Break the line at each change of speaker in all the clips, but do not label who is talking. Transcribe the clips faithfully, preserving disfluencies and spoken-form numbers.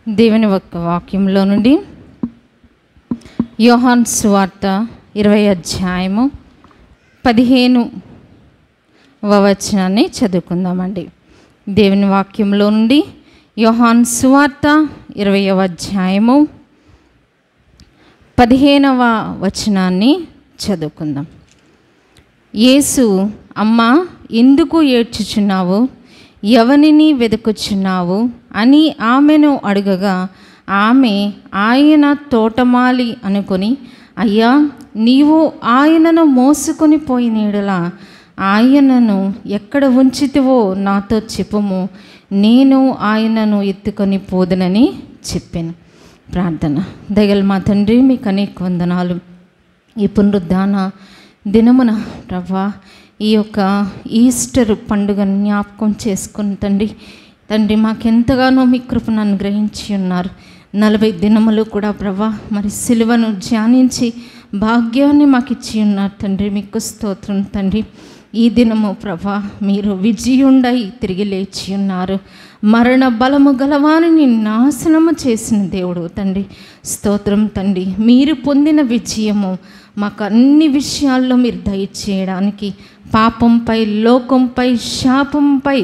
దేవుని యొక్క వాక్యంలో నుండి యోహాను సువార్త ఇరవై అధ్యాయము పదిహేను వచనాన్ని చదువుకుందామండి. దేవుని వాక్యంలో నుండి యోహాను సువార్త ఇరవైవ అధ్యాయము పదిహేనవ వచనాన్ని చదువుకుందాం. యేసు, అమ్మా, ఎందుకు ఏడ్చుచున్నావు? ఎవరిని వెతుకుచున్నావు అని ఆమెను అడగగా, ఆమె ఆయన తోటమాలి అనుకొని, అయ్యా, నీవు ఆయనను మోసుకొని పోయినీడలా ఆయనను ఎక్కడ ఉంచితివో నాతో చెప్పుము, నేను ఆయనను ఎత్తుకొని పోదునని చెప్పాను. ప్రార్థన. దయగల మా తండ్రి, మీకు అనేక వందనాలు. ఈ పునరుద్ధాన దినమున ప్రభా, ఈ యొక్క ఈస్టర్ పండుగను జ్ఞాపకం చేసుకుని తండ్రి తండ్రి మాకెంతగానో మీ కృపను అనుగ్రహించి ఉన్నారు. నలభై దినములు కూడా ప్రభా మరి సిలువను ధ్యానించి భాగ్యాన్ని మాకు ఇచ్చి ఉన్నారు తండ్రి. మీకు స్తోత్రం తండ్రి. ఈ దినము ప్రభా మీరు విజయుండై తిరిగి లేచి ఉన్నారు. మరణ బలము గలవారిని నాశనము చేసిన దేవుడు తండ్రి. స్తోత్రం తండ్రి. మీరు పొందిన విజయము మాకు అన్ని విషయాల్లో మీరు దయచేయడానికి, పాపంపై, లోకంపై, శాపంపై,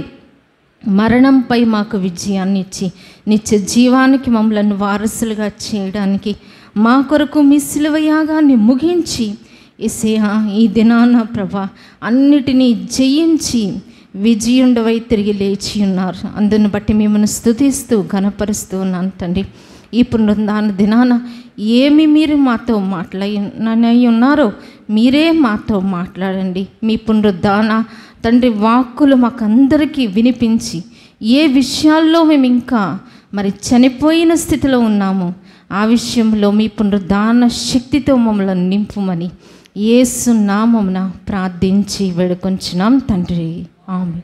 మరణంపై మాకు విజయాన్ని ఇచ్చి నిత్య జీవానికి మమ్మల్ని వారసులుగా చేయడానికి, మా కొరకు మీ సిలువ యాగాన్ని ముగించి యేసయ్యా ఈ దినాన ప్రభా అన్నిటినీ జయించి విజయుండవై తిరిగి లేచి ఉన్నారు. అందుని బట్టి మిమ్మల్ని స్తుతిస్తూ ఘనపరుస్తూ ఉన్నాను తండ్రి. ఈ పునరుద్ధాన దినాన ఏమి మీరు మాతో మాట్లాడి ఉన్నారో మీరే మాతో మాట్లాడండి. మీ పునరుద్ధాన తండ్రి వాక్కులు మాకందరికీ వినిపించి, ఏ విషయాల్లో మేము ఇంకా మరి చనిపోయిన స్థితిలో ఉన్నామో ఆ విషయంలో మీ పునరుద్ధాన శక్తితో మమ్మల్ని నింపుమని యేసు నామమున ప్రార్థించి వేడుకొంచున్నాం తండ్రి. ఆమేన్.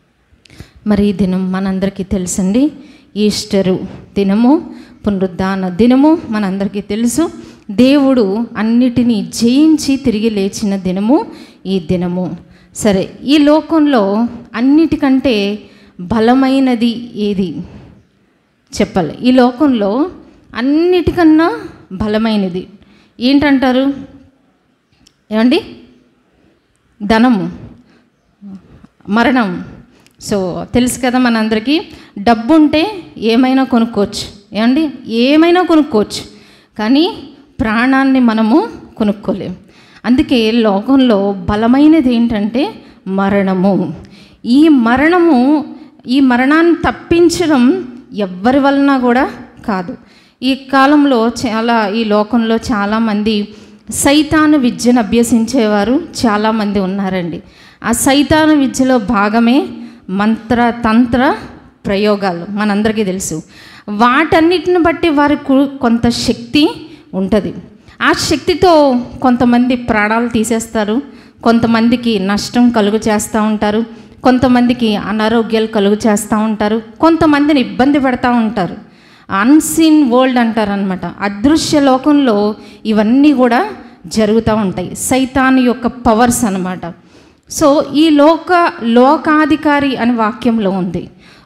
మరి ఈ దినం మనందరికీ తెలుసండి, ఈస్టరు దినము, పునరుద్ధాన దినము మనందరికీ తెలుసు. దేవుడు అన్నిటినీ జయించి తిరిగి లేచిన దినము ఈ దినము. సరే, ఈ లోకంలో అన్నిటికంటే బలమైనది ఏది చెప్పాలి? ఈ లోకంలో అన్నిటికన్నా బలమైనది ఏంటంటారు? ఏమండి? ధనము, మరణం. సో తెలుసు కదా మనందరికీ, డబ్బు ఉంటే ఏమైనా కొనుక్కోవచ్చు. ఏమండి? ఏమైనా కొనుక్కోవచ్చు, కానీ ప్రాణాన్ని మనము కొనుక్కోలేము. అందుకే లోకంలో బలమైనది ఏంటంటే మరణము. ఈ మరణము ఈ మరణాన్ని తప్పించడం ఎవ్వరి వలన కూడా కాదు. ఈ కాలంలో చాలా, ఈ లోకంలో చాలామంది సైతాను విద్యను అభ్యసించేవారు చాలామంది ఉన్నారండి. ఆ సైతాను విద్యలో భాగమే మంత్ర తంత్ర ప్రయోగాలు. మనందరికీ తెలుసు. వాటన్నిటిని బట్టి వారికి కొంత శక్తి ఉంటుంది. ఆ శక్తితో కొంతమంది ప్రాణాలు తీసేస్తారు, కొంతమందికి నష్టం కలుగు చేస్తూ ఉంటారు, కొంతమందికి అనారోగ్యాలు కలుగు చేస్తూ ఉంటారు, కొంతమందిని ఇబ్బంది పెడతా ఉంటారు. అన్సీన్ వరల్డ్ అంటారు అనమాట. అదృశ్య లోకంలో ఇవన్నీ కూడా జరుగుతూ ఉంటాయి. సైతాను యొక్క పవర్స్ అన్నమాట. సో ఈ లోక లోకాధికారి అని వాక్యంలో ఉంది.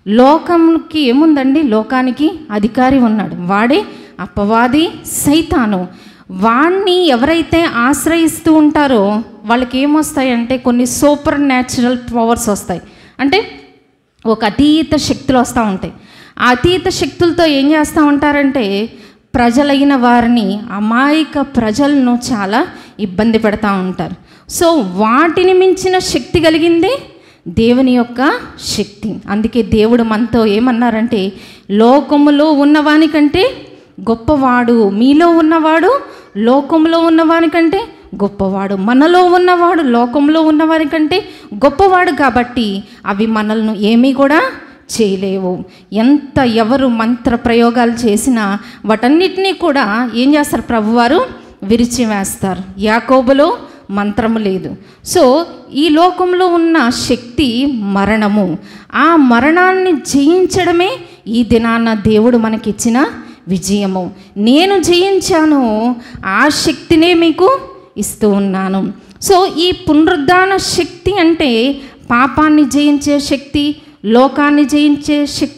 లోకంకి ఏముందండి? లోకానికి అధికారి ఉన్నాడు. వాడే అపవాది, సైతాను. వాణ్ణి ఎవరైతే ఆశ్రయిస్తూ ఉంటారో వాళ్ళకి ఏమొస్తాయంటే కొన్ని సూపర్ న్యాచురల్ పవర్స్ వస్తాయి. అంటే ఒక అతీత శక్తులు వస్తూ ఉంటాయి. ఆ అతీత శక్తులతో ఏం చేస్తూ ఉంటారంటే ప్రజలైన వారిని, అమాయక ప్రజలను చాలా ఇబ్బంది పెడతా ఉంటారు. సో వాటిని మించిన శక్తి కలిగింది దేవుని యొక్క శక్తి. అందుకే దేవుడు మనతో ఏమన్నారంటే, లోకములో ఉన్నవానికంటే గొప్పవాడు, మీలో ఉన్నవాడు లోకంలో ఉన్నవానికంటే గొప్పవాడు, మనలో ఉన్నవాడు లోకంలో ఉన్నవారికంటే గొప్పవాడు. కాబట్టి అవి మనల్ని ఏమీ కూడా చేయలేవు. ఎంత ఎవరు మంత్ర ప్రయోగాలు చేసినా వాటన్నిటినీ కూడా ఏం చేస్తారు? ప్రభువారు విరిచివేస్తారు. యాకోబులో మంత్రము లేదు. సో ఈ లోకంలో ఉన్న శక్తి మరణము. ఆ మరణాన్ని జయించడమే ఈ దినాన దేవుడు మనకిచ్చిన విజయము. నేను జయించాను, ఆ శక్తినే మీకు ఇస్తూ ఉన్నాను. సో ఈ పునరుద్ధాన శక్తి అంటే పాపాన్ని జయించే శక్తి, లోకాన్ని జయించే శక్తి,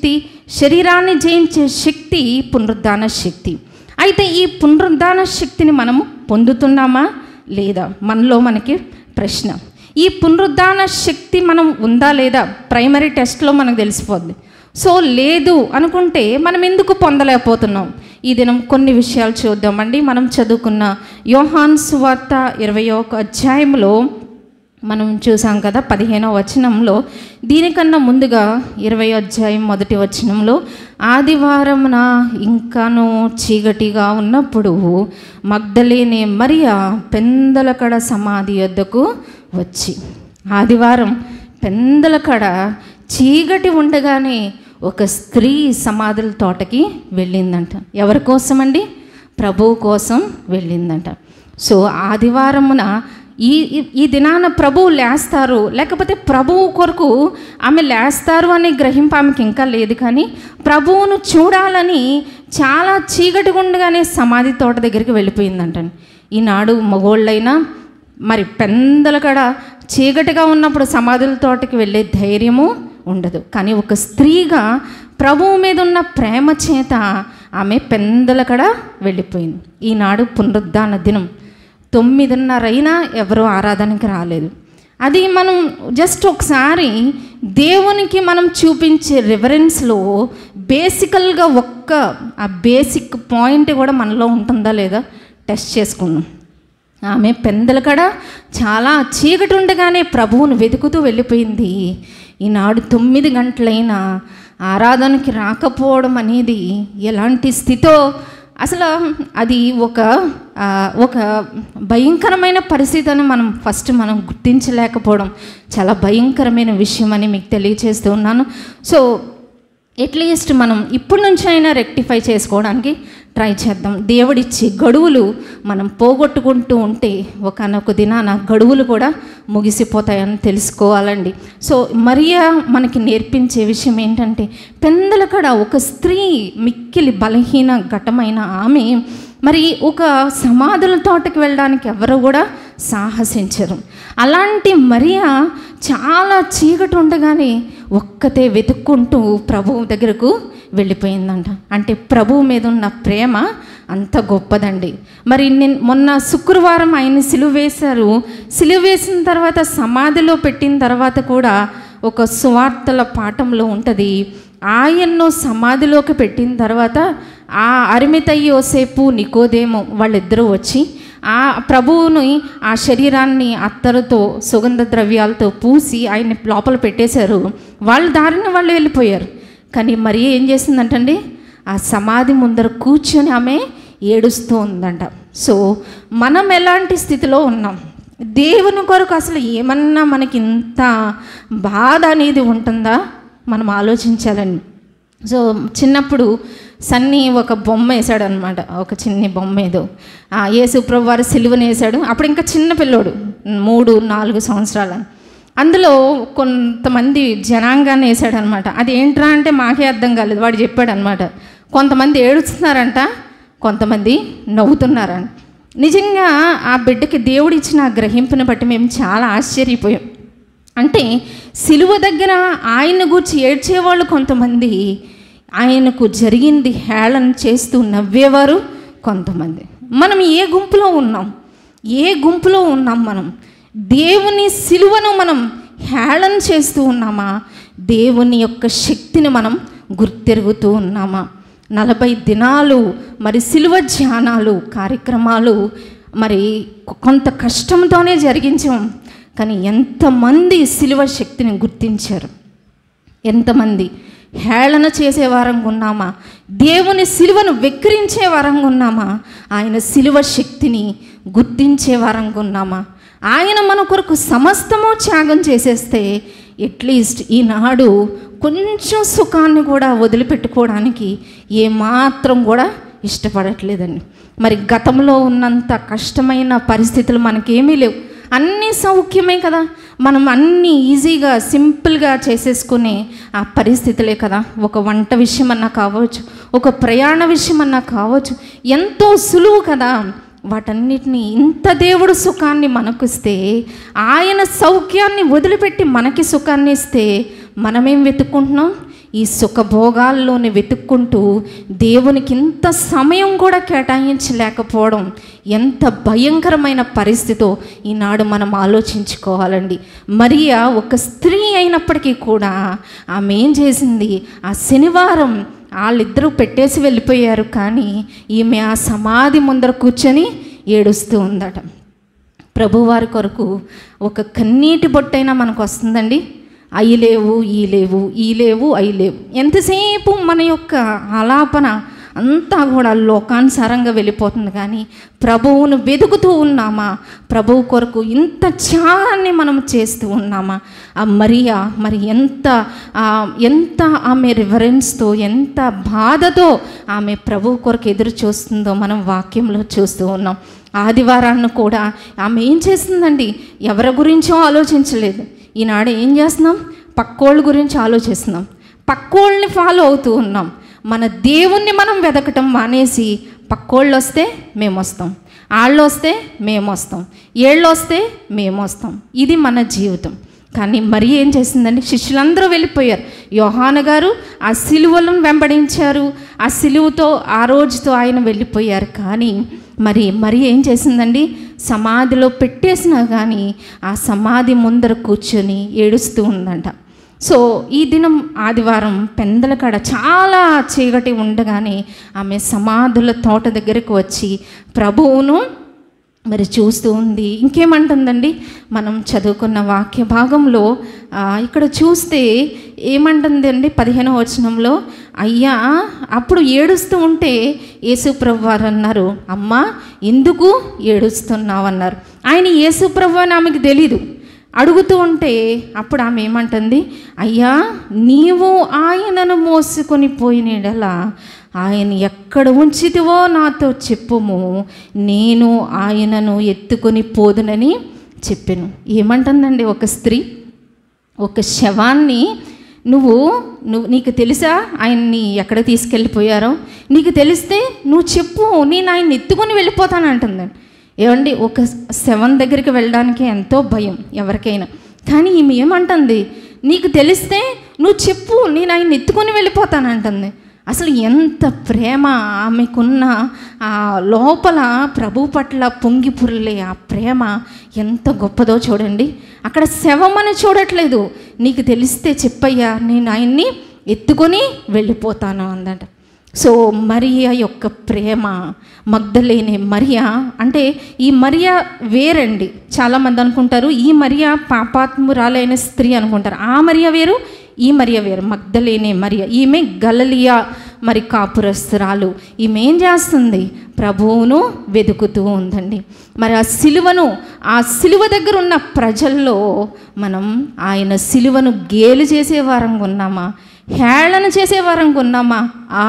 శరీరాన్ని జయించే శక్తి పునరుద్ధాన శక్తి. అయితే ఈ పునరుద్ధాన శక్తిని మనము పొందుతున్నామా లేదా మనలో మనకి ప్రశ్న. ఈ పునరుద్ధాన శక్తి మనం ఉందా లేదా ప్రైమరీ టెస్ట్లో మనకు తెలిసిపోద్ది. సో లేదు అనుకుంటే మనం ఎందుకు పొందలేకపోతున్నాం? ఈ దినం కొన్ని విషయాలు చూద్దామండి. మనం చదువుకున్న యోహాను సువార్త ఇరవై ఒక అధ్యాయంలో మనం చూసాం కదా, పదిహేనవ వచనంలో. దీనికన్నా ముందుగా ఇరవై అధ్యాయం మొదటి వచనంలో, ఆదివారమున ఇంకాను చీకటిగా ఉన్నప్పుడు మగ్దలేనే మరియ పెందలకడ సమాధి వద్దకు వచ్చి. ఆదివారం పెందలకడ చీకటి ఉండగానే ఒక స్త్రీ సమాధుల తోటకి వెళ్ళిందంట. ఎవరి కోసం అండి? ప్రభువు కోసం వెళ్ళిందంట. సో ఆదివారమున ఈ ఈ దినాన ప్రభువు లేస్తారు, లేకపోతే ప్రభువు కొరకు ఆమె లేస్తారు అనే గ్రహింపు ఆమెకి ఇంకా లేదు. కానీ ప్రభువును చూడాలని చాలా చీకటి ఉండగానే సమాధి తోట దగ్గరికి వెళ్ళిపోయిందంట. ఈనాడు మగోళ్ళైనా మరి పెందలకడ చీకటిగా ఉన్నప్పుడు సమాధుల తోటకి వెళ్ళే ధైర్యము ఉండదు. కానీ ఒక స్త్రీగా ప్రభువు మీద ఉన్న ప్రేమ చేత ఆమె పెందలకడ వెళ్ళిపోయింది. ఈనాడు పునరుద్ధాన దినం. తొమ్మిదిన్నర అయినా ఎవరు ఆరాధనకి రాలేదు. అది మనం జస్ట్ ఒకసారి దేవునికి మనం చూపించే రివరెన్స్లో బేసికల్గా ఒక్క ఆ బేసిక్ పాయింట్ కూడా మనలో ఉంటుందా లేదా టెస్ట్ చేసుకున్నాం. ఆమె పెందలకడ చాలా చీకటి ఉండగానే ప్రభువును వెతుకుతూ వెళ్ళిపోయింది. ఈనాడు తొమ్మిది గంటలైనా ఆరాధనకి రాకపోవడం అనేది ఎలాంటి స్థితో, అసలు అది ఒక ఒక భయంకరమైన పరిస్థితి అని మనం ఫస్ట్ మనం గుర్తించలేకపోవడం చాలా భయంకరమైన విషయం అని మీకు తెలియజేస్తూ ఉన్నాను. సో అట్లీస్ట్ మనం ఇప్పటి నుంచి అయినా రెక్టిఫై చేసుకోవడానికి ట్రై చేద్దాం. దేవుడిచ్చి గడువులు మనం పోగొట్టుకుంటూ ఉంటే ఒకనొక దినాన గడువులు కూడా ముగిసిపోతాయని తెలుసుకోవాలండి. సో మరియా మనకి నేర్పించే విషయం ఏంటంటే, పెందలకడ ఒక స్త్రీ మిక్కిలి బలహీన ఘటమైన ఆమె మరి ఒక సమాధుల తోటకి వెళ్ళడానికి ఎవరు కూడా సాహసించరు. అలాంటి మరియా చాలా చీకటి ఉండగానే ఒక్కతే వెతుక్కుంటూ ప్రభువు దగ్గరకు వెళ్ళిపోయిందంట. అంటే ప్రభువు మీద ఉన్న ప్రేమ అంత గొప్పదండి. మరి నేను మొన్న శుక్రవారం ఆయన్ని సిలువ వేశారు. సిలువ వేసిన తర్వాత సమాధిలో పెట్టిన తర్వాత కూడా ఒక సువార్తల పాఠంలో ఉంటుంది, ఆయన్ను సమాధిలోకి పెట్టిన తర్వాత ఆ అరిమితయ్య యోసేపు నికోదేము వాళ్ళిద్దరూ వచ్చి ఆ ప్రభువుని ఆ శరీరాన్ని అత్తరుతో సుగంధ ద్రవ్యాలతో పూసి ఆయన్ని లోపల పెట్టేశారు. వాళ్ళ దారిని వాళ్ళు వెళ్ళిపోయారు. కానీ మరి ఏం చేసిందంటండి, ఆ సమాధి ముందర కూర్చొని ఆమె ఏడుస్తూ ఉందంట. సో మనం ఎలాంటి స్థితిలో ఉన్నాం? దేవుని కొరకు అసలు ఏమన్నా మనకి ఇంత బాధ అనేది ఉంటుందా మనం ఆలోచించాలండి. సో చిన్నప్పుడు సన్నీ ఒక బొమ్మ వేసాడు అనమాట, ఒక చిన్ని బొమ్మ ఏదో యేసు ప్రభు వారు సిలువను వేశాడు. అప్పుడు ఇంకా చిన్న పిల్లోడు, మూడు నాలుగు సంవత్సరాల. అందులో కొంతమంది జనాంగాన్ని వేసాడు అనమాట. అది ఏంట్రా అంటే మాకే అర్థం కాలేదు. వాడు చెప్పాడు అనమాట, కొంతమంది ఏడుస్తున్నారంట, కొంతమంది నవ్వుతున్నారంట. నిజంగా ఆ బిడ్డకి దేవుడు ఇచ్చిన గ్రహింపుని బట్టి మేము చాలా ఆశ్చర్యపోయాం. అంటే సిలువ దగ్గర ఆయన గూర్చి ఏడ్చేవాళ్ళు కొంతమంది, ఆయనకు జరిగింది హేళన చేస్తూ నవ్వేవారు కొంతమంది. మనం ఏ గుంపులో ఉన్నాం? ఏ గుంపులో ఉన్నాం? మనం దేవుని సిలువను మనం హేళన చేస్తూ ఉన్నామా? దేవుని యొక్క శక్తిని మనం గుర్తెరుగుతూ ఉన్నామా? నలభై దినాలు మరి సిలువ ధ్యానాలు కార్యక్రమాలు మరి కొంత కష్టంతోనే జరిగించాం. కానీ ఎంతమంది సిలువ శక్తిని గుర్తించారు? ఎంతమంది హేళన చేసే వారంగా ఉన్నామా? దేవుని సిలువను వెక్కిరించే వారంగా ఉన్నామా? ఆయన సిలువ శక్తిని గుర్తించే వారంగా ఉన్నామా? ఆయన మన కొరకు సమస్తము త్యాగం చేసేస్తే అట్లీస్ట్ ఈనాడు కొంచెం సుఖాన్ని కూడా వదిలిపెట్టుకోవడానికి ఏమాత్రం కూడా ఇష్టపడట్లేదండి. మరి గతంలో ఉన్నంత కష్టమైన పరిస్థితులు మనకేమీ లేవు. అన్నీ సౌఖ్యమే కదా, మనం అన్నీ ఈజీగా సింపుల్గా చేసేసుకునే ఆ పరిస్థితులే కదా. ఒక వంట విషయం అన్నా కావచ్చు, ఒక ప్రయాణ విషయం అన్నా కావచ్చు, ఎంతో సులువు కదా. వాటన్నిటినీ ఇంత దేవుడు సుఖాన్ని మనకు ఇస్తే, ఆయన సౌఖ్యాన్ని వదిలిపెట్టి మనకి సుఖాన్ని ఇస్తే మనమేం వెతుక్కుంటున్నాం? ఈ సుఖభోగాల్లోనే వెతుక్కుంటూ దేవునికి ఇంత సమయం కూడా కేటాయించలేకపోవడం ఎంత భయంకరమైన పరిస్థితో ఈనాడు మనం ఆలోచించుకోవాలండి. మరియా ఒక స్త్రీ అయినప్పటికీ కూడా ఆమె ఏం చేసింది, ఆ శనివారం వాళ్ళిద్దరూ పెట్టేసి వెళ్ళిపోయారు, కానీ ఈమె ఆ సమాధి ముందర కూర్చొని ఏడుస్తూ ఉందట. ప్రభువారి కొరకు ఒక కన్నీటి బొట్టైనా మనకు వస్తుందండి. అయి లేవు, ఈ లేవు, ఈ లేవు, అయి లేవు. ఎంతసేపు మన యొక్క ఆలాపన అంతా కూడా లోకానుసారంగా వెళ్ళిపోతుంది, కానీ ప్రభువును వెతుకుతూ ఉన్నామా, ప్రభువు కొరకు ఇంత త్యాగాన్ని మనం చేస్తూ ఉన్నామా? ఆ మరియా మరి ఎంత ఎంత ఆమె రివరెన్స్తో, ఎంత బాధతో ఆమె ప్రభువు కొరకు ఎదురు చూస్తుందో మనం వాక్యంలో చూస్తూ ఉన్నాం. ఆదివారాన్ని కూడా ఆమె ఏం చేస్తుందండి, ఎవరి గురించో ఆలోచించలేదు. ఈనాడు ఏం చేస్తున్నాం, పక్కోళ్ళ గురించి ఆలోచిస్తున్నాం, పక్కోళ్ళని ఫాలో అవుతూ ఉన్నాం. మన దేవుణ్ణి మనం వెతకటం మానేసి పక్కోళ్ళు వస్తే మేము వస్తాం, వాళ్ళు వస్తే మేము వస్తాం, ఏళ్ళు వస్తే మేము వస్తాం. ఇది మన జీవితం. కానీ మరి ఏం చేసిందండి, శిష్యులందరూ వెళ్ళిపోయారు. యోహాను గారు ఆ సిలువలను వెంబడించారు, ఆ సిలువతో ఆ రోజుతో ఆయన వెళ్ళిపోయారు. కానీ మరి మరి ఏం చేసిందండి, సమాధిలో పెట్టేసినా కానీ ఆ సమాధి ముందర కూర్చొని ఏడుస్తూ ఉందంట. సో ఈ దినం ఆదివారం పెందల కాడ చాలా చీకటి ఉండగానే ఆమె సమాధుల తోట దగ్గరకు వచ్చి ప్రభువును మరి చూస్తూ ఉంది. ఇంకేమంటుందండి, మనం చదువుకున్న వాక్య భాగంలో ఇక్కడ చూస్తే ఏమంటుందండి, పదిహేనవ వచనంలో, అయ్యా అప్పుడు ఏడుస్తూ ఉంటే యేసుప్రభు వారు అన్నారు, అమ్మా ఎందుకు ఏడుస్తున్నావు అన్నారు. ఆయన యేసుప్రభు అని ఆమెకు తెలీదు. అడుగుతూ ఉంటే అప్పుడు ఆమె ఏమంటుంది, అయ్యా నీవు ఆయనను మోసుకొని పోయినలా ఆయన ఎక్కడ ఉంచితివో నాతో చెప్పుము, నేను ఆయనను ఎత్తుకొని పోదునని చెప్పాను. ఏమంటుందండి ఒక స్త్రీ, ఒక శవాన్ని నువ్వు నువ్వు నీకు తెలుసా ఆయన్ని ఎక్కడ తీసుకెళ్ళిపోయారో, నీకు తెలిస్తే నువ్వు చెప్పు, నేను ఆయన్ని ఎత్తుకొని వెళ్ళిపోతాను అంటుందండి. ఏమండి, ఒక శవం దగ్గరికి వెళ్ళడానికి ఎంతో భయం ఎవరికైనా, కానీ ఈమె ఏమంటుంది, నీకు తెలిస్తే నువ్వు చెప్పు, నేను ఆయన్ని ఎత్తుకొని వెళ్ళిపోతాను అంటుంది. అసలు ఎంత ప్రేమ ఆమెకున్న ఆ లోపల ప్రభు పట్ల పొంగి పుర్లే ఆ ప్రేమ ఎంత గొప్పదో చూడండి. అక్కడ శవమని చూడట్లేదు, నీకు తెలిస్తే చెప్పయ్యా, నేను ఆయన్ని ఎత్తుకొని వెళ్ళిపోతాను అందట. సో మరియా యొక్క ప్రేమ, మగ్దలేనే మరియా అంటే ఈ మరియా వేరండి. చాలామంది అనుకుంటారు ఈ మరియా పాపాత్మురాలైన స్త్రీ అనుకుంటారు. ఆ మరియా వేరు, ఈ మరియా వేరు. మగ్దలేనే మరియా, ఈమె గలిలయ మరి కాపురస్తురాలు. ఈమె ఏం చేస్తుంది, ప్రభువును వెతుకుతూ ఉందండి. మరి ఆ సిలువను, ఆ సిలువ దగ్గర ఉన్న ప్రజల్లో మనం ఆయన సిలువను గేలు చేసే వారంగా ఉన్నామా, హేళన చేసే వారంగా ఉన్నామా? ఆ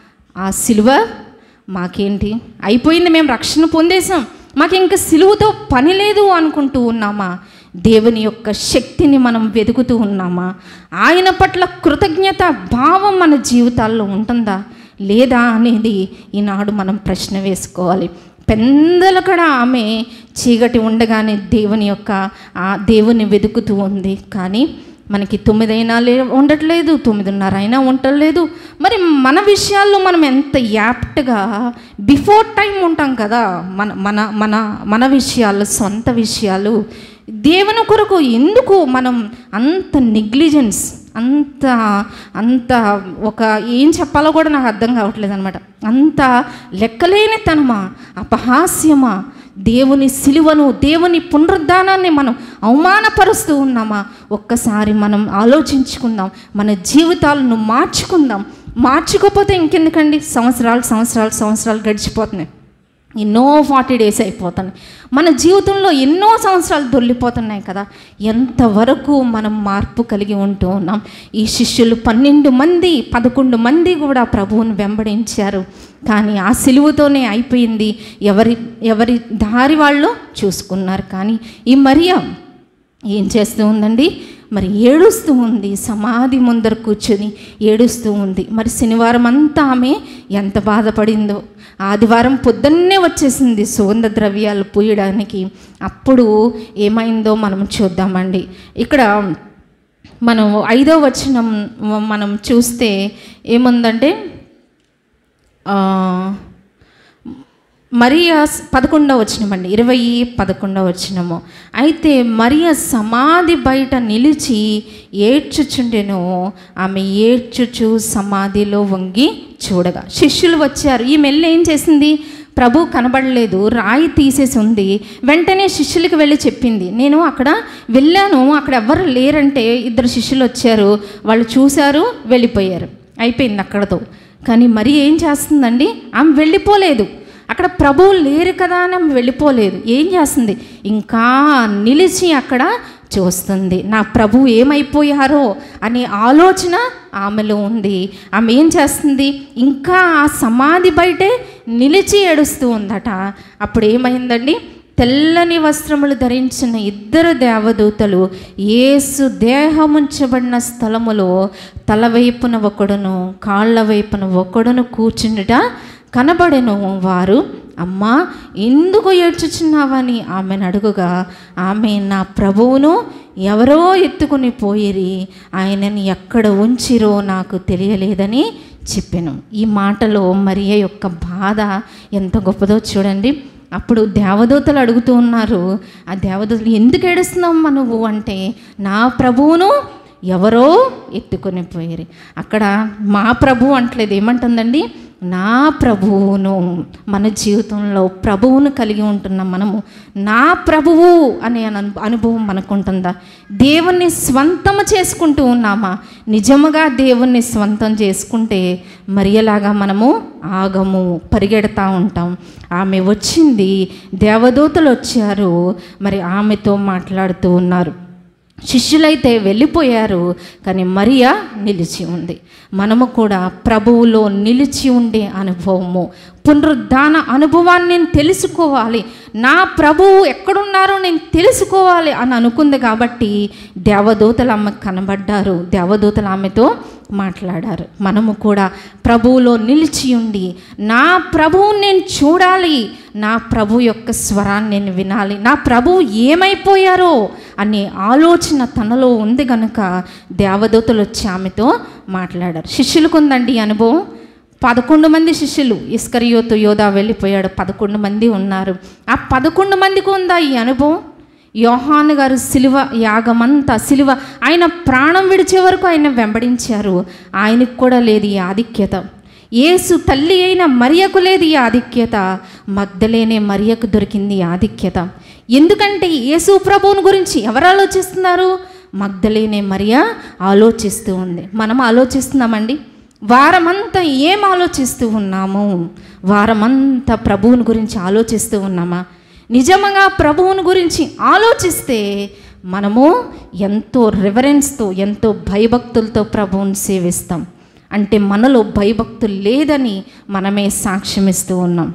ఆ సిలువ మాకేంటి, అయిపోయింది, మేము రక్షణ పొందేసాం, మాకు ఇంకా సిలువతో పని లేదు అనుకుంటూ ఉన్నామా? దేవుని యొక్క శక్తిని మనం వెతుకుతూ ఉన్నామా? ఆయన పట్ల కృతజ్ఞత భావం మన జీవితాల్లో ఉంటుందా లేదా అనేది ఈనాడు మనం ప్రశ్న వేసుకోవాలి. పెందలకడ ఆమె చీకటి ఉండగానే దేవుని యొక్క ఆ దేవుని వెతుకుతూ ఉంది. కానీ మనకి తొమ్మిదైనా లే ఉండట్లేదు, తొమ్మిదిన్నర అయినా ఉండట్లేదు. మరి మన విషయాల్లో మనం ఎంత యాప్ట్గా బిఫోర్ టైం ఉంటాం కదా, మన మన మన మన విషయాలు, సొంత విషయాలు, దేవుని కొరకు ఎందుకు మనం అంత నెగ్లిజెన్స్, అంత అంత ఒక ఏం చెప్పాలో కూడా నాకు అర్థం కావట్లేదు అనమాట. అంత లెక్కలేని తనమా, అపహాస్యమా, దేవుని సిలువను, దేవుని పునరుద్ధానాన్ని మనం అవమానపరుస్తూ ఉన్నామా? ఒక్కసారి మనం ఆలోచించుకుందాం, మన జీవితాలను మార్చుకుందాం. మార్చుకోకపోతే ఇంకెందుకండి, సంవత్సరాలు సంవత్సరాలు సంవత్సరాలు గడిచిపోతున్నాయి, ఎన్నో ఫార్టీ డేస్ అయిపోతున్నాయి, మన జీవితంలో ఎన్నో సంవత్సరాలు దొల్లిపోతున్నాయి కదా. ఎంతవరకు మనం మార్పు కలిగి ఉంటూ ఉన్నాం? ఈ శిష్యులు పన్నెండు మంది పదకొండు మంది కూడా ప్రభువును వెంబడించారు, కానీ ఆ సిలువతోనే అయిపోయింది. ఎవరి ఎవరి దారి వాళ్ళు చూసుకున్నారు. కానీ ఈ మరియా ఏం చేస్తూ ఉందండి, మరి ఏడుస్తూ ఉంది, సమాధి ముందర కూర్చొని ఏడుస్తూ ఉంది. మరి శనివారం అంతా ఆమె ఎంత బాధపడిందో. ఆదివారం పొద్దున్నే వచ్చేసింది సుగంధ ద్రవ్యాలు పూయడానికి. అప్పుడు ఏమైందో మనం చూద్దామండి. ఇక్కడ మనం ఐదో వచనం మనం చూస్తే ఏముందంటే మరియా పదకొండవ వచనం అండి, ఇరవై పదకొండవ వచనము. అయితే మరియా సమాధి బయట నిలిచి ఏడ్చుచుండెను. ఆమె ఏడ్చుచు సమాధిలో వంగి చూడగా శిష్యులు వచ్చారు. ఈ మెల్ల ఏం చేసింది? ప్రభు కనబడలేదు, రాయి తీసేసి ఉంది. వెంటనే శిష్యులకి వెళ్ళి చెప్పింది, నేను అక్కడ వెళ్ళాను, అక్కడ ఎవరు లేరంటే ఇద్దరు శిష్యులు వచ్చారు, వాళ్ళు చూశారు, వెళ్ళిపోయారు, అయిపోయింది అక్కడతో. కానీ మరి ఏం చేస్తుందండి? ఆమె వెళ్ళిపోలేదు, అక్కడ ప్రభువు లేరు కదా అని ఆమె వెళ్ళిపోలేదు. ఏం చేస్తుంది? ఇంకా నిలిచి అక్కడ చూస్తుంది. నా ప్రభు ఏమైపోయారో అనే ఆలోచన ఆమెలో ఉంది. ఆమె ఏం చేస్తుంది? ఇంకా ఆ సమాధి బయటే నిలిచి ఏడుస్తూ ఉందట. అప్పుడు ఏమైందండి? తెల్లని వస్త్రములు ధరించిన ఇద్దరు దేవదూతలు యేసు దేహముంచబడిన స్థలములో తల వైపున ఒకడును కాళ్ళ వైపున ఒకడును కూర్చుండుట కనబడెను. వారు, అమ్మా ఎందుకు ఏడ్చుచున్నావని ఆమెను అడుగుగా, ఆమె నా ప్రభువును ఎవరో ఎత్తుకుని పోయిరి, ఆయనని ఎక్కడ ఉంచిరో నాకు తెలియలేదని చెప్పాను. ఈ మాటలో మరియ యొక్క బాధ ఎంత గొప్పదో చూడండి. అప్పుడు దేవదూతలు అడుగుతూ ఉన్నారు, ఆ దేవదూతలు ఎందుకు ఏడుస్తున్నావు నువ్వు అంటే, నా ప్రభువును ఎవరో ఎత్తుకొని పోయిరి. అక్కడ మా ప్రభువు అంటలేదు, ఏమంటుందండి? నా ప్రభువును. మన జీవితంలో ప్రభువును కలిగి ఉంటున్న మనము నా ప్రభువు అనే అనుభవం మనకు ఉంటుందా? దేవుణ్ణి స్వంతం చేసుకుంటూ ఉన్నామా? నిజముగా దేవుణ్ణి స్వంతం చేసుకుంటే మరియలాగా మనము ఆగము, పరిగెడతా ఉంటాం. ఆమె వచ్చింది, దేవదూతలు వచ్చారు, మరి ఆమెతో మాట్లాడుతూ ఉన్నారు. శిష్యులైతే వెళ్ళిపోయారు, కానీ మరియా నిలిచి ఉంది. మనము కూడా ప్రభువులో నిలిచి ఉండే అనుభవము, పునరుద్ధాన అనుభవాన్ని నేను తెలుసుకోవాలి, నా ప్రభువు ఎక్కడున్నారో నేను తెలుసుకోవాలి అని అనుకుంది. కాబట్టి దేవదూతలు ఆమెకు కనబడ్డారు, దేవదూతలు ఆమెతో మాట్లాడారు. మనము కూడా ప్రభువులో నిలిచి ఉండి నా ప్రభువు నేను చూడాలి, నా ప్రభు యొక్క స్వరాన్ని నేను వినాలి, నా ప్రభువు ఏమైపోయారో అనే ఆలోచన తనలో ఉంది కనుక దేవదూతలు వచ్చి ఆమెతో మాట్లాడారు. శిష్యులకు ఉందండి ఈ అనుభవం. పదకొండు మంది శిష్యులు, ఇస్కరియోతు యోధా వెళ్ళిపోయాడు, పదకొండు మంది ఉన్నారు. ఆ పదకొండు మందికి ఉందా ఈ అనుభవం? యోహాను గారు సిలువ యాగమంతా, సిలువ ఆయన ప్రాణం విడిచే వరకు ఆయన వెంబడించారు, ఆయనకు కూడా లేదు ఈ ఆధిక్యత. యేసు తల్లి అయిన మరియకు లేదు ఈ ఆధిక్యత, మగ్దలేనే మరియకు దొరికింది ఈ ఆధిక్యత. ఎందుకంటే యేసు ప్రభువుని గురించి ఎవరు ఆలోచిస్తున్నారు? మగ్దలేనే మరియ ఆలోచిస్తూ ఉంది. మనం ఆలోచిస్తున్నామండి? వారమంతా ఏం ఆలోచిస్తూ ఉన్నాము? వారమంతా ప్రభువుని గురించి ఆలోచిస్తూ ఉన్నామా? నిజంగా ప్రభువుని గురించి ఆలోచిస్తే మనము ఎంతో రివరెన్స్తో, ఎంతో భయభక్తులతో ప్రభువుని సేవిస్తాం. అంటే మనలో భయభక్తులు లేదని మనమే సాక్ష్యం ఇస్తూ ఉన్నాం.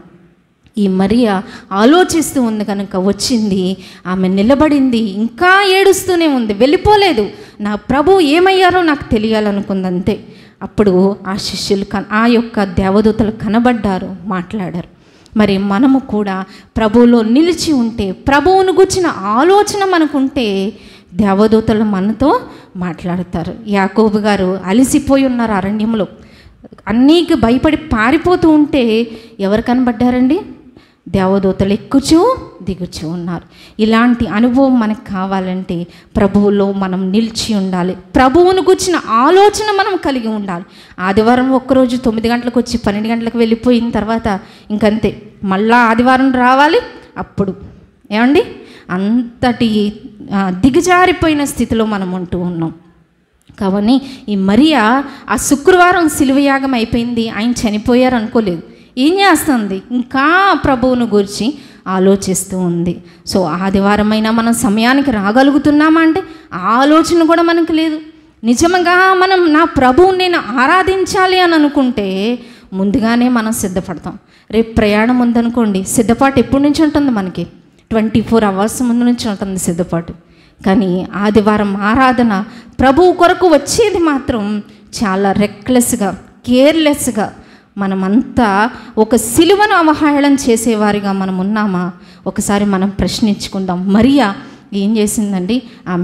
ఈ మరియ ఆలోచిస్తూ ఉంది కనుక వచ్చింది, ఆమె నిలబడింది, ఇంకా ఏడుస్తూనే ఉంది, వెళ్ళిపోలేదు. నా ప్రభు ఏమయ్యారో నాకు తెలియాలనుకుంది అంతే. అప్పుడు ఆ శిష్యులు కన్ ఆ యొక్క దేవదూతలు కనబడ్డారు, మాట్లాడారు. మరి మనము కూడా ప్రభువులో నిలిచి ఉంటే, ప్రభువును గుర్చిన ఆలోచన మనకుంటే దేవదూతలు మనతో మాట్లాడతారు. యాకోబు గారు అలసిపోయి ఉన్నారు అరణ్యంలో, అన్నీకి భయపడి పారిపోతూ ఉంటే ఎవరు కనబడ్డారండి? దేవదూతలు ఎక్కుచూ దిగుచూ ఉన్నారు. ఇలాంటి అనుభవం మనకు కావాలంటే ప్రభువులో మనం నిలిచి ఉండాలి, ప్రభువును గుర్చిన ఆలోచన మనం కలిగి ఉండాలి. ఆదివారం ఒక్కరోజు తొమ్మిది గంటలకు వచ్చి పన్నెండు గంటలకు వెళ్ళిపోయిన తర్వాత ఇంకంతే, మళ్ళా ఆదివారం రావాలి. అప్పుడు ఏమండి అంతటి దిగజారిపోయిన స్థితిలో మనం ఉంటూ ఉన్నాం. కాబట్టి ఈ మరియా ఆ శుక్రవారం సిలువయాగం అయిపోయింది, ఆయన చనిపోయారు అనుకోలేదు. ఏం చేస్తుంది? ఇంకా ప్రభువును గురించి ఆలోచిస్తూ ఉంది. సో ఆదివారమైనా మనం సమయానికి రాగలుగుతున్నామా అంటే ఆలోచన కూడా మనకు లేదు. నిజంగా మనం నా ప్రభువుని నేను ఆరాధించాలి అని అనుకుంటే ముందుగానే మనం సిద్ధపడతాం. రేపు ప్రయాణం ఉందనుకోండి, సిద్ధపాటు ఎప్పటి నుంచి ఉంటుంది? మనకి ట్వంటీ ఫోర్ అవర్స్ ముందు నుంచి ఉంటుంది సిద్ధపాటు. కానీ ఆదివారం ఆరాధన ప్రభువు కొరకు వచ్చేది మాత్రం చాలా రెక్లెస్గా, కేర్లెస్గా, మనమంతా ఒక సిలువను అవహేళన చేసేవారిగా మనం ఉన్నామా? ఒకసారి మనం ప్రశ్నించుకుందాం. మరియా ఏం చేసిందండి? ఆమె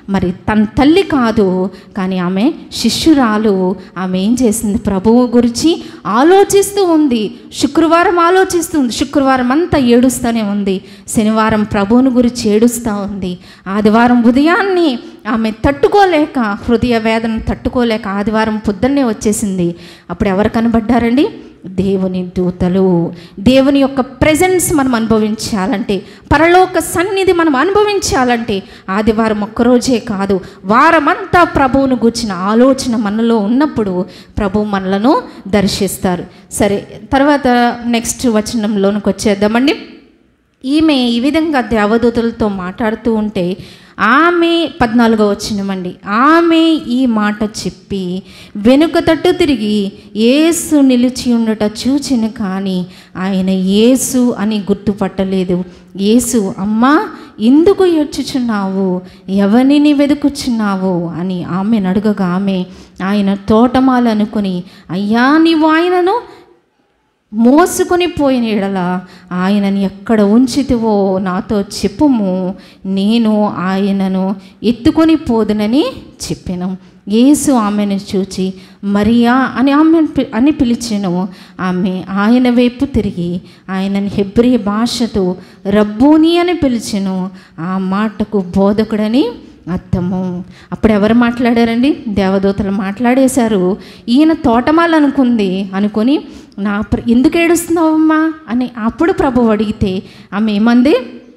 మరి తన తల్లి కాదు, కానీ ఆమె శిష్యురాలు. ఆమె ఏం చేసింది? ప్రభువు గురించి ఆలోచిస్తూ ఉంది. శుక్రవారం ఆలోచిస్తుంది, శుక్రవారం అంతా ఏడుస్తూనే ఉంది. శనివారం ప్రభువుని గురించి ఏడుస్తూ ఉంది. ఆదివారం ఉదయాన్నే ఆమె తట్టుకోలేక, హృదయ వేదన తట్టుకోలేక ఆదివారం పొద్దున్నే వచ్చేసింది. అప్పుడు ఎవరు కనబడ్డారండి? దేవుని దూతలు. దేవుని యొక్క ప్రెజెన్స్ మనం అనుభవించాలంటే, పరలోక సన్నిధి మనం అనుభవించాలంటే ఆదివారం ఒక్కరోజే కాదు, వారమంతా ప్రభువును గూర్చిన ఆలోచన మనలో ఉన్నప్పుడు ప్రభు మనలను దర్శిస్తారు. సరే, తర్వాత నెక్స్ట్ వచనంలోనికి వచ్చేద్దామండి. ఈమె ఈ విధంగా దేవదూతలతో మాట్లాడుతూ ఉంటే ఆమె పద్నాలుగో వచనమండి, ఆమె ఈ మాట చెప్పి వెనుక తట్టు తిరిగి యేసు నిలిచి ఉండట చూచిన కానీ ఆయన యేసు అని గుర్తుపట్టలేదు. యేసు, అమ్మా ఎందుకు ఏడ్చుచున్నావు, ఎవరిని వెతుకుచున్నావు అని ఆమెను అడగగా ఆమె ఆయన తోటమాలనుకుని, అయ్యా నీవు ఆయనను మోసుకొని పోయిన ఎడల ఆయనని ఎక్కడ ఉంచితివో నాతో చెప్పుము, నేను ఆయనను ఎత్తుకొని పోదునని చెప్పాను. యేసు ఆమెను చూచి మరియా అని ఆమె అని పిలిచెను. ఆమె ఆయన వైపు తిరిగి ఆయనని హెబ్రీ భాషతో రబ్బూని అని పిలిచెను. ఆ మాటకు బోధకుడని అర్థము. అప్పుడు ఎవరు మాట్లాడారండి? దేవదూతలు మాట్లాడేశారు. ఈయన తోటమాలు అనుకుంది, అనుకొని నా ఎందుకు ఏడుస్తున్నావమ్మా అని అప్పుడు ప్రభువు అడిగితే ఆమె ఏమంది?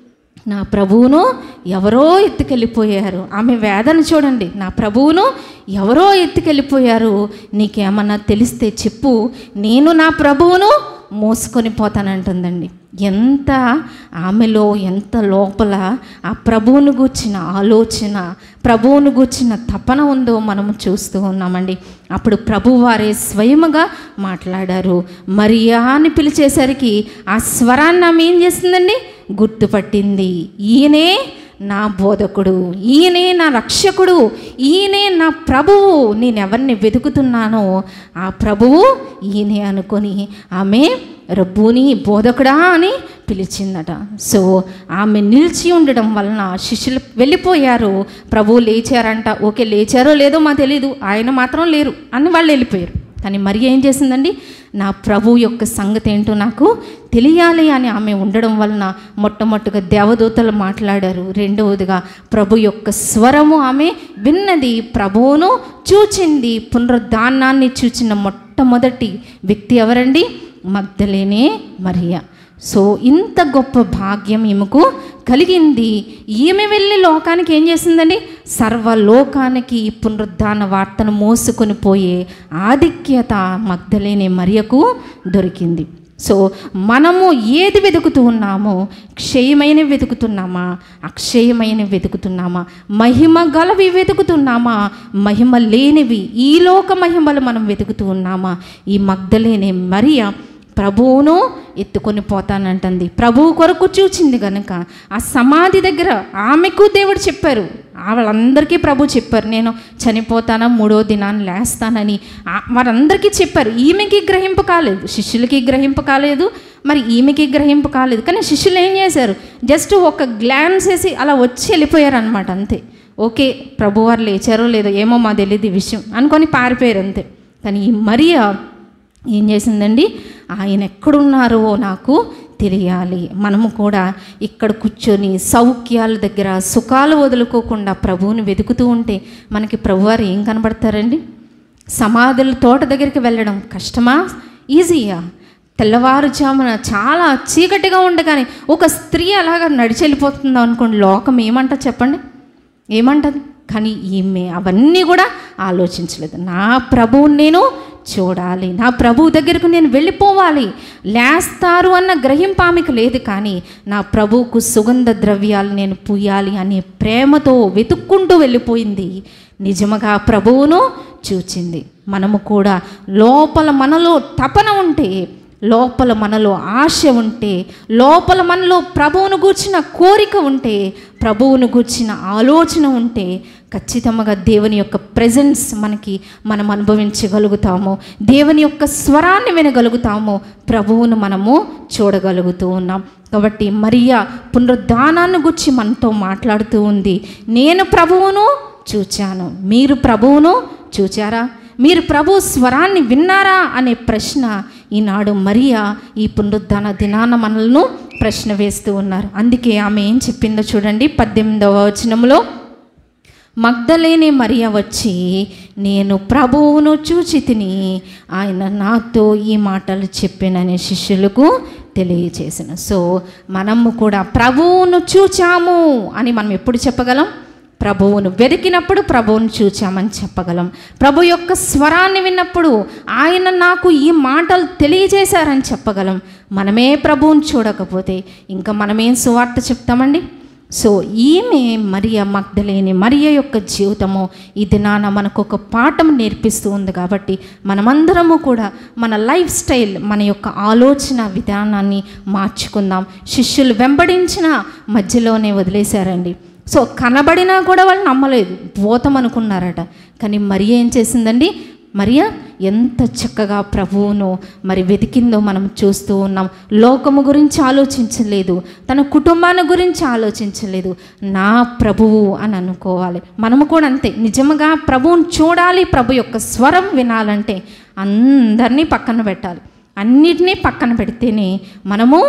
నా ప్రభువును ఎవరో ఎత్తుకెళ్ళిపోయారు. ఆమె వేదన చూడండి, నా ప్రభువును ఎవరో ఎత్తుకెళ్ళిపోయారు, నీకేమన్నా తెలిస్తే చెప్పు, నేను నా ప్రభువును మోసుకొని పోతానంటుందండి. ఎంత ఆమెలో ఎంత లోపల ఆ ప్రభువును గూర్చిన ఆలోచన, ప్రభువును గూర్చిన తపన ఉందో మనము చూస్తూ ఉన్నామండి. అప్పుడు ప్రభువారే స్వయముగా మాట్లాడారు. మరియా అని పిలిచేసరికి ఆ స్వరాన్ని ఆమె ఏం చేసిందండి? గుర్తుపట్టింది. ఈయనే నా బోధకుడు, ఈయనే నా రక్షకుడు, ఈయనే నా ప్రభువు, నేను ఎవరిని వెతుకుతున్నానో ఆ ప్రభువు ఈయనే అనుకొని ఆమె రబ్బూని, బోధకుడా అని పిలిచిందట. సో ఆమె నిలిచి ఉండడం వలన శిష్యులు వెళ్ళిపోయారు. ప్రభువు లేచారంట, ఓకే లేచారో లేదో మాకు తెలీదు, ఆయన మాత్రం లేరు అని వాళ్ళు వెళ్ళిపోయారు. కానీ మరి ఏం చేసిందండి? నా ప్రభు యొక్క సంగతి ఏంటో నాకు తెలియాలి అని ఆమె ఉండడం వలన మొట్టమొదటిగా దేవదూతలు మాట్లాడారు. రెండవదిగా ప్రభు యొక్క స్వరము ఆమె విన్నది, ప్రభువును చూచింది. పునరుద్ధానాన్ని చూచిన మొట్టమొదటి వ్యక్తి ఎవరండి? మగ్దలేనే మరియా. సో ఇంత గొప్ప భాగ్యం ఈమెకు కలిగింది. ఈమె వెళ్ళి లోకానికి ఏం చేసిందండి? సర్వలోకానికి పునరుద్ధాన వార్తను మోసుకొని పోయే ఆధిక్యత మగ్దలేనే మరియకు దొరికింది. సో మనము ఏది వెతుకుతూ ఉన్నామో, క్షయమైన వెతుకుతున్నామా, అక్షయమైన వెతుకుతున్నామా, మహిమ గలవి వెతుకుతున్నామా, మహిమ లేనివి ఈ లోక మహిమలు మనం వెతుకుతూ ఉన్నామా? ఈ మగ్దలేనే మరియా ప్రభువును ఎత్తుకొని పోతానంటుంది. ప్రభువు కొరకు చూచింది కనుక ఆ సమాధి దగ్గర ఆమెకు దేవుడు చెప్పారు, వాళ్ళందరికీ ప్రభు చెప్పారు, నేను చనిపోతానా మూడో దినాన్ని లేస్తానని వారందరికీ చెప్పారు. ఈమెకి గ్రహింపు కాలేదు, శిష్యులకి గ్రహింపు కాలేదు, మరి ఈమెకి గ్రహింపు కాలేదు. కానీ శిష్యులు ఏం చేశారు? జస్ట్ ఒక గ్లాన్స్ వేసి అలా వచ్చి వెళ్ళిపోయారు అనమాట, అంతే. ఓకే ప్రభువారు లేచారో లేదో ఏమో మా తెలియదు ఈ విషయం అనుకొని పారిపోయారు అంతే. కానీ ఈ మరియా ఏం చేసిందండి? ఆయన ఎక్కడున్నారో నాకు తెలియాలి. మనము కూడా ఇక్కడ కూర్చొని సౌఖ్యాల దగ్గర సుఖాలు వదులుకోకుండా ప్రభువుని వెతుకుతూ ఉంటే మనకి ప్రభువారు ఏం కనబడతారండి? సమాధుల తోట దగ్గరికి వెళ్ళడం కష్టమా, ఈజీయా? తెల్లవారుజామున చాలా చీకటిగా ఉండగానే ఒక స్త్రీ అలాగా నడిచి వెళ్ళిపోతుందా అనుకోండి, లోకం ఏమంటా చెప్పండి, ఏమంటది? కానీ ఈమె అవన్నీ కూడా ఆలోచించలేదు. నా ప్రభువుని నేను చూడాలి, నా ప్రభువు దగ్గరకు నేను వెళ్ళిపోవాలి, లేస్తారు అన్న గ్రహింపు ఆమెకు లేదు. కానీ నా ప్రభువుకు సుగంధ ద్రవ్యాలు నేను పూయాలి అనే ప్రేమతో వెతుక్కుంటూ వెళ్ళిపోయింది. నిజముగా ప్రభువును చూచింది. మనము కూడా లోపల మనలో తపన ఉంటే లోపల మనలో ఆశ ఉంటే, లోపల మనలో ప్రభువును గూర్చిన కోరిక ఉంటే, ప్రభువును గూర్చిన ఆలోచన ఉంటే ఖచ్చితంగా దేవుని యొక్క ప్రెజెన్స్ మనకి మనం అనుభవించగలుగుతాము, దేవుని యొక్క స్వరాన్ని వినగలుగుతాము, ప్రభువును మనము చూడగలుగుతూ ఉన్నాం. కాబట్టి మరియా పునరుద్ధానాన్ని గురించి మనతో మాట్లాడుతూ ఉంది. నేను ప్రభువును చూచాను, మీరు ప్రభువును చూచారా, మీరు ప్రభు స్వరాన్ని విన్నారా అనే ప్రశ్న ఈనాడు మరియా ఈ పునరుద్ధాన దినాన మనలను ప్రశ్న వేస్తూ ఉన్నారు. అందుకే ఆమె ఏం చెప్పిందో చూడండి, పద్దెనిమిదవ వచనంలో, మగ్దలేనే మరియా వచ్చి నేను ప్రభువును చూచి తిని ఆయన నాతో ఈ మాటలు చెప్పిననే శిష్యులకు తెలియజేసిన. సో మనము కూడా ప్రభువును చూచాము అని మనం ఎప్పుడు చెప్పగలం? ప్రభువును వెతికినప్పుడు ప్రభువును చూచామని చెప్పగలం. ప్రభు యొక్క స్వరాన్ని విన్నప్పుడు ఆయన నాకు ఈ మాటలు తెలియజేశారని చెప్పగలం. మనమే ప్రభువును చూడకపోతే ఇంకా మనమేం సువార్త చెప్తామండి? సో ఈమె మరియ మగ్దలేని మరియ యొక్క జీవితము ఈ దినాన మనకు ఒక పాఠం నేర్పిస్తూ ఉంది. కాబట్టి మనమందరము కూడా మన లైఫ్ స్టైల్, మన యొక్క ఆలోచన విధానాన్ని మార్చుకుందాం. శిష్యులు వెంబడించిన మధ్యలోనే వదిలేశారండి. సో కనబడినా కూడా వాళ్ళు నమ్మలేదు, పోతం అనుకున్నారట. కానీ మరియ ఏం చేసిందండి? మరియ ఎంత చక్కగా ప్రభువును మరి వెతికిందో మనం చూస్తూ ఉన్నాం. లోకము గురించి ఆలోచించలేదు, తన కుటుంబాన్ని గురించి ఆలోచించలేదు, నా ప్రభువు అని అనుకోవాలి. మనము కూడా అంతే. నిజంగా ప్రభువును చూడాలి, ప్రభు యొక్క స్వరం వినాలంటే అందరినీ పక్కన పెట్టాలి. అన్నిటినీ పక్కన పెడితేనే మనము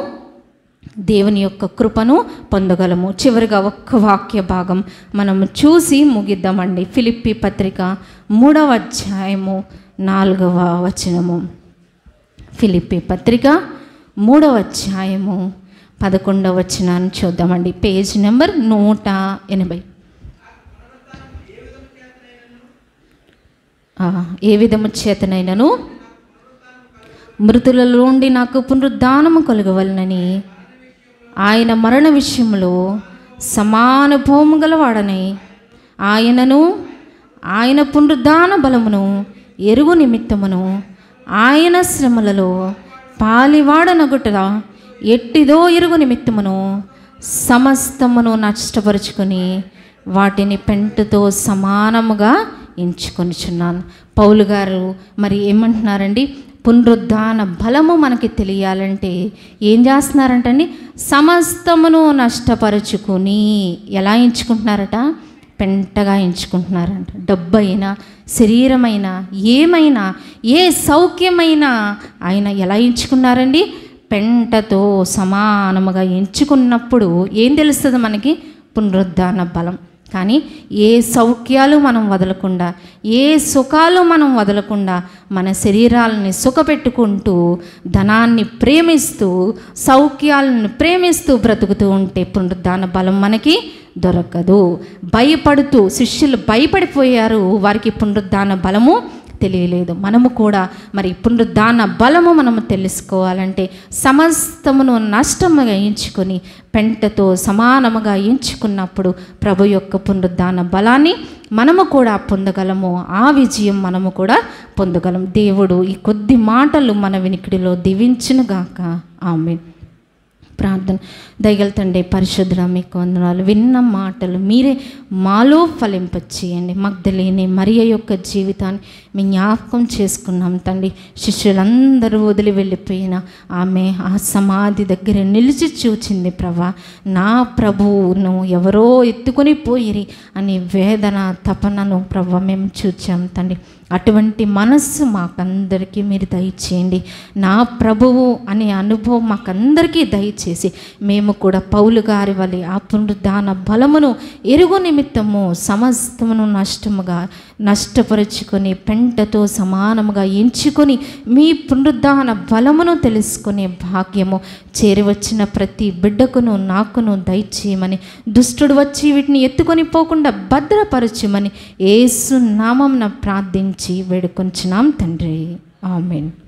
దేవుని యొక్క కృపను పొందగలము. చివరిగా ఒక్క వాక్య భాగం మనము చూసి ముగిద్దామండి. ఫిలిప్పీ పత్రిక మూడవ అధ్యాయము నాలుగవ వచనము. ఫిలిప్పీ పత్రిక మూడవ అధ్యాయము పదకొండవ వచనాన్ని చూద్దామండి. పేజ్ నెంబర్ నూట ఎనభై. ఏ విధము చేతనైనను మృతులలో నుండి నాకు పునరుద్ధానము కలుగవలనని ఆయన మరణ విషయంలో సమానుభవము గలవాడని ఆయనను ఆయన పునరుద్ధాన బలమును ఎరుగు నిమిత్తమును ఆయన శ్రమలలో పాలివాడనగుట ఎట్టిదో ఎరుగు నిమిత్తమును సమస్తమును నష్టపరుచుకొని వాటిని పెంటతో సమానముగా ఎంచుకొనిచున్నాను. పౌలు గారు మరి ఏమంటున్నారండి? పునరుద్ధాన బలము మనకి తెలియాలంటే ఏం చేస్తున్నారంటండి? సమస్తమును నష్టపరుచుకొని ఎలా ఎంచుకుంటున్నారట? పెంటగా ఎంచుకుంటున్నారంట. డబ్బైనా, శరీరమైనా, ఏమైనా, ఏ సౌఖ్యమైనా ఆయన ఎలా ఎంచుకున్నారండి? పెంటతో సమానముగా ఎంచుకున్నప్పుడు ఏం తెలుస్తుంది మనకి? పునరుద్ధాన బలం. కానీ ఏ సౌఖ్యాలు మనం వదలకుండా, ఏ సుఖాలు మనం వదలకుండా మన శరీరాలని సుఖపెట్టుకుంటూ, ధనాన్ని ప్రేమిస్తూ, సౌఖ్యాలను ప్రేమిస్తూ బ్రతుకుతూ ఉంటే పునరుద్ధాన బలం మనకి దొరకదు. భయపడుతూ శిష్యులు భయపడిపోయారు, వారికి పునరుద్ధాన బలము తెలియలేదు. మనము కూడా మరి పునరుద్ధాన బలము మనము తెలుసుకోవాలంటే సమస్తమును నష్టముగా ఎంచుకొని పెంటతో సమానముగా ఎంచుకున్నప్పుడు ప్రభు యొక్క పునరుద్ధాన బలాన్ని మనము కూడా పొందగలము. ఆ విజయం మనము కూడా పొందగలం. దేవుడు ఈ కొద్ది మాటలు మన వినికిడిలో దీవించునుగాక. ఆమేన్. ప్రార్థన. దయగల తండ్రి పరిశుద్ధుడా, మీకు వందనాలు. విన్న మాటలు మీరే మాలో ఫలింపచేయండి. మగ్దలేని మరియ యొక్క జీవితాన్ని మీ జ్ఞాపకం చేసుకున్నాం తండ్రి. శిష్యులందరూ వదిలి వెళ్ళిపోయిన ఆమె ఆ సమాధి దగ్గర నిలిచి చూచింది ప్రభా. నా ప్రభువును ఎవరో ఎత్తుకొని పోయిరి అని వేదన తపనను ప్రభా మేము చూచాం తండ్రి. అటువంటి మనస్సు మాకందరికీ మీరు దయచేయండి. నా ప్రభువు అనే అనుభవం మాకందరికీ దయచేసి మేము కూడా పౌలు గారి వలె ఆ పునరుద్ధాన బలమును ఎరుగు నిమిత్తము సమస్తమును నష్టముగా నష్టపరుచుకొని పెంటతో సమానముగా ఎంచుకొని మీ పునరుద్ధాన బలమును తెలుసుకునే భాగ్యము చేరివచ్చిన ప్రతి బిడ్డకును నాకును దయచేయమని, దుష్టుడు వచ్చి వీటిని ఎత్తుకొని పోకుండా భద్రపరచుమని యేసు నామమున ప్రార్థించి వేడుకొంచున్నాం తండ్రి. ఆమేన్.